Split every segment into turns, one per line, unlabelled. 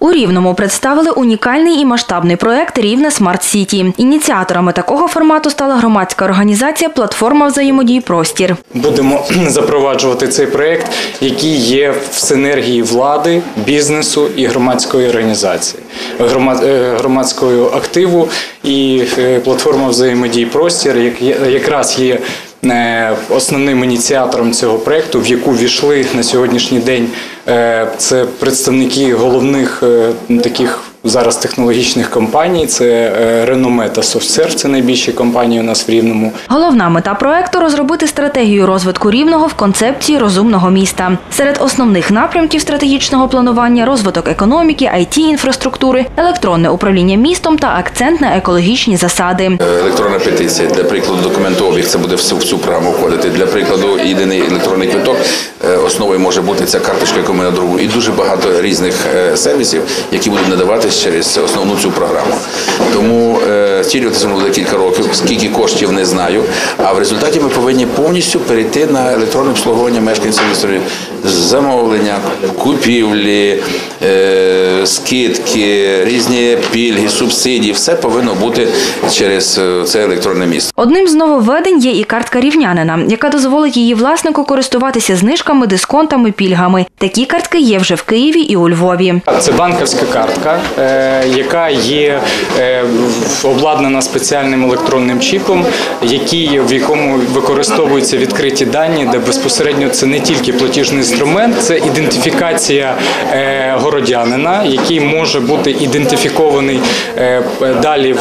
У Рівному представили унікальний і масштабний проект «Рівне Смарт Сіті». Ініціаторами такого формату стала громадська організація «Платформа взаємодій Простір».
Будемо запроваджувати цей проект, який є в синергії влади, бізнесу і громадської організації, громадського активу. І «Платформа взаємодій Простір» якраз є основним ініціатором цього проєкту, в яку ввійшли на сьогоднішній день це представники головних таких зараз технологічних компаній, це Реноме та Софтсерв, це найбільші компанії у нас в Рівному.
Головна мета проекту – розробити стратегію розвитку Рівного в концепції розумного міста. Серед основних напрямків стратегічного планування – розвиток економіки, IT-інфраструктури, електронне управління містом та акцент на екологічні засади.
Електронна петиція, для прикладу документообіг, це буде в цю програму входити. Для прикладу єдиний електронний квиток, основою може бути ця карточка, яку ми надрукуємо. І дуже багато різних сервісів, які будуть надавати через основну цю програму. Тому втілюватися буде кілька років, скільки коштів не знаю, а в результаті ми повинні повністю перейти на електронне обслуговування мешканців, замовлення, купівлі, скидки, різні пільги, субсидії, все повинно бути через це електронне місто.
Одним з нововведень є і картка рівнянина, яка дозволить її власнику користуватися знижками, дисконтами, пільгами. Такі картки є вже в Києві і у Львові.
Це банківська картка, яка є обладнана спеціальним електронним чіпом, в якому використовуються відкриті дані, де безпосередньо це не тільки платіжний інструмент, це ідентифікація городянина, який може бути ідентифікований далі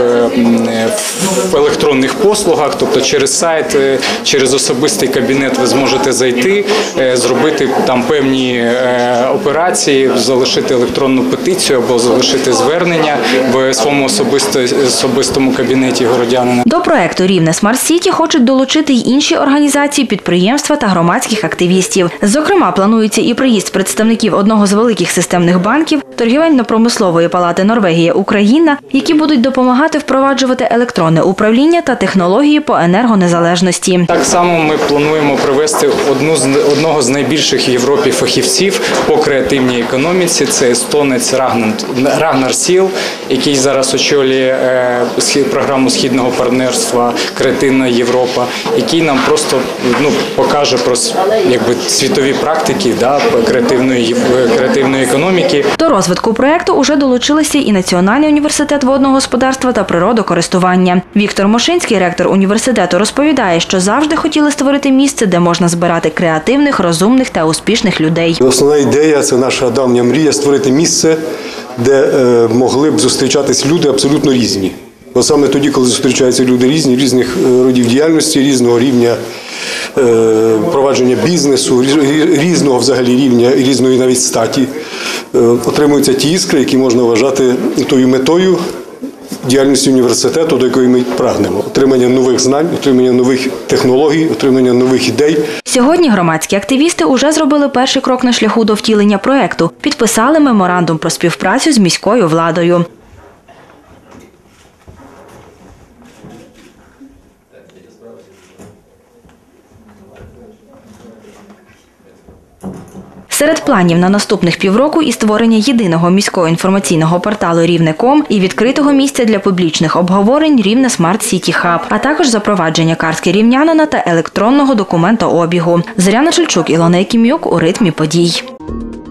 в електронних послугах, тобто через сайт, через особистий кабінет ви зможете зайти, зробити там певні операції, залишити електронну петицію або залишити звернення в своєму особистому кабінеті городянина.
До проекту «Рівне Смарт Сіті» хочуть долучити й інші організації, підприємства та громадських активістів. Зокрема, планується і приїзд представників одного з великих системних банків, торгівельно-промислової палати Норвегія-Україна, які будуть допомагати впроваджувати електронне управління та технології по енергонезалежності.
Так само ми плануємо привести одного з найбільших в Європі фахівців по креативній економіці. Це естонець Рагнар Сіл, який зараз очолює програму Східного партнерства «Креативна Європа», який нам просто покаже про світові практики креативної економіки.
До розвитку проекту уже долучилися і Національний університет водного господарства та природокористування. Віктор Мошинський, ректор університету, розповідає, що завжди хотіли створити місце, де можна збирати креативних, розумних та успішних людей.
Основна ідея – це наша давня мрія – створити місце, де могли б зустрічатись люди абсолютно різні. Бо саме тоді, коли зустрічаються люди різні, різних родів діяльності, різного рівня провадження бізнесу, різного взагалі рівня і різної навіть статі, отримуються ті іскри, які можна вважати тою метою діяльності університету, до якої ми прагнемо. Отримання нових знань, отримання нових технологій, отримання нових ідей.
Сьогодні громадські активісти уже зробили перший крок на шляху до втілення проекту. Підписали меморандум про співпрацю з міською владою. Серед планів на наступних півроку і створення єдиного міського інформаційного порталу «Рівне.ком» і відкритого місця для публічних обговорень «Рівне Смарт Сіті Хаб», а також запровадження картки рівнянина та електронного документообігу. Зоряна Чельчук, Ілона Якимюк у ритмі подій.